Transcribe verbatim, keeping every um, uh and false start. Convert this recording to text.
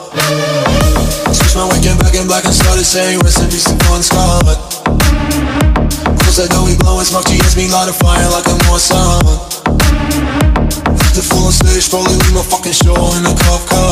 Switched my weekend back in black and started saying rest in peace to Bon Scott. Close that door, we blowing smoke, G S me light a fire like a Morse. The full on stage, probably leave my fucking show in a cop car.